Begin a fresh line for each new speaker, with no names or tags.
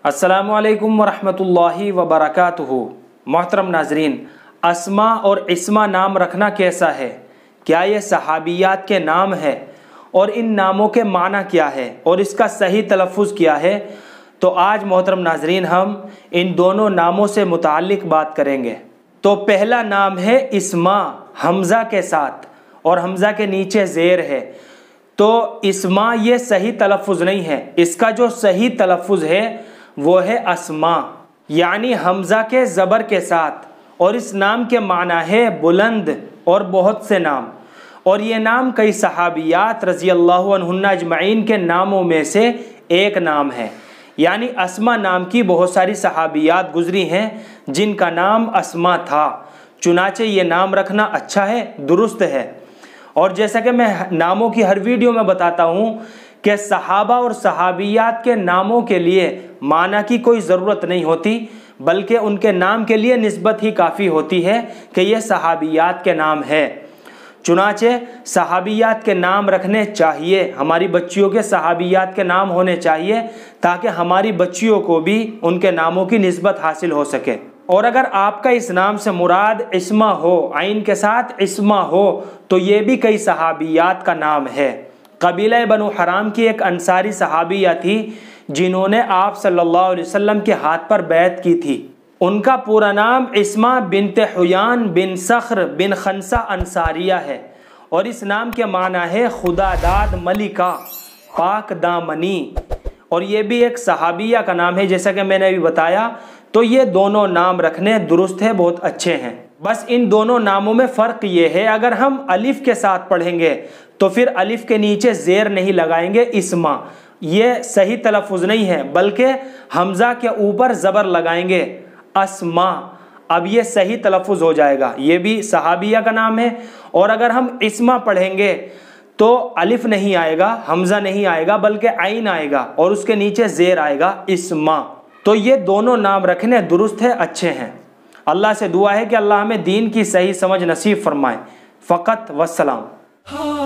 अस्सलामुअलैकुम वरहमतुल्लाहि वबरकातुहू। मोहतरम नाजरीन, अस्मा और इस्मा नाम रखना कैसा है? क्या ये सहाबियात के नाम है? और इन नामों के माना क्या है और इसका सही तलफ़ुज़ क्या है? तो आज मोहतरम नाजरीन हम इन दोनों नामों से मुताल्लिक़ बात करेंगे। तो पहला नाम है इस्मा, हमज़ा के साथ और हमज़ा के नीचे ज़ेर है। तो इस्मा ये सही तलफ़ुज़ नहीं है, इसका जो सही तलफ़ुज़ है वो है अस्मा, यानी हमज़ा के ज़बर के साथ। और इस नाम के माना है बुलंद और बहुत से नाम। और ये नाम कई सहाबियात रज़ी अल्लाहु अन्हुन्ना अजमईन के नामों में से एक नाम है। यानी अस्मा नाम की बहुत सारी सहाबियात गुजरी हैं जिनका नाम अस्मा था। चुनाचे ये नाम रखना अच्छा है, दुरुस्त है। और जैसा कि मैं नामों की हर वीडियो में बताता हूँ कि सहाबा और सहाबियात के नामों के लिए माना की कोई ज़रूरत नहीं होती, बल्कि उनके नाम के लिए निस्बत ही काफ़ी होती है कि यह सहाबियात के नाम है। चुनाचे सहाबियात के नाम रखने चाहिए, हमारी बच्चियों के सहाबियात के नाम होने चाहिए ताकि हमारी बच्चियों को भी उनके नामों की निस्बत हासिल हो सके। और अगर आपका इस नाम से मुराद इस्मा हो, आइन के साथ इस्मा हो, तो ये भी कई सहाबियात का नाम है। कबीला बनु हराम की एक अंसारी सहाबिया थी जिन्होंने आप सल्लल्लाहु अलैहि वसल्लम के हाथ पर बैत की थी। उनका पूरा नाम इस्मा बिन्त हुयान बिन सख्र बिन खनसा अंसारिया है। और इस नाम के माना है खुदादाद मलिका, पाक दामनी। और ये भी एक सहाबिया का नाम है, जैसा कि मैंने अभी बताया। तो ये दोनों नाम रखने दुरुस्त है, बहुत अच्छे हैं। बस इन दोनों नामों में फ़र्क ये है, अगर हम अलिफ के साथ पढ़ेंगे तो फिर अलिफ के नीचे ज़ेर नहीं लगाएंगे, इस्मा, ये सही तलफ़ुज़ नहीं है, बल्कि हमज़ा के ऊपर ज़बर लगाएंगे, अस्मा। अब ये सही तलफ़ुज़ हो जाएगा। ये भी सहाबिया का नाम है। और अगर हम इस्मा पढ़ेंगे तो अलिफ नहीं आएगा, हमज़ा नहीं आएगा, बल्कि आइन आएगा और उसके नीचे ज़ेर आएगा, इस्मा। तो ये दोनों नाम रखने दुरुस्त है, अच्छे हैं। अल्लाह से दुआ है कि अल्लाह हमें दीन की सही समझ नसीब फरमाए। फ़क़त वस्सलाम।